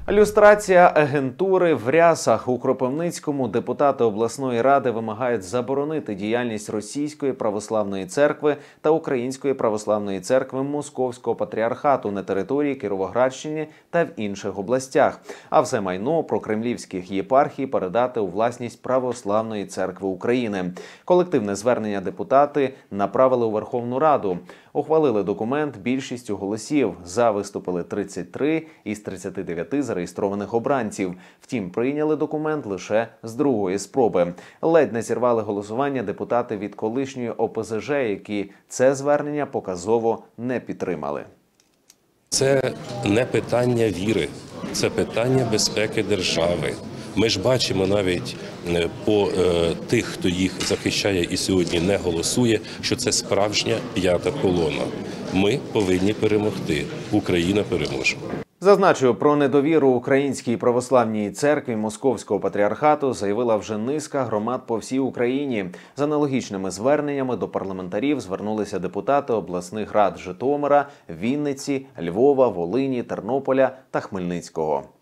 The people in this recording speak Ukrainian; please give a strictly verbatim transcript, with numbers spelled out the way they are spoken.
Люстрація агентури в рясах. У Кропивницькому депутати обласної ради вимагають заборонити діяльність Російської православної церкви та Української православної церкви Московського патріархату на території Кіровоградщини та в інших областях, а все майно прокремлівських єпархій передати у власність Православної церкви України. Колективне звернення депутати направили у Верховну Раду. Ухвалили документ більшістю голосів. За виступили тридцять три із тридцяти дев'яти зареєстрованих обранців. Втім, прийняли документ лише з другої спроби. Ледь не зірвали голосування депутати від колишньої О Пе Зе Же, які це звернення показово не підтримали. Це не питання віри, це питання безпеки держави. Ми ж бачимо навіть по е, тих, хто їх захищає і сьогодні не голосує, що це справжня п'ята колона. Ми повинні перемогти. Україна переможе. Зазначу, про недовіру Українській православній церкві Московського патріархату заявила вже низка громад по всій Україні. З аналогічними зверненнями до парламентарів звернулися депутати обласних рад Житомира, Вінниці, Львова, Волині, Тернополя та Хмельницького.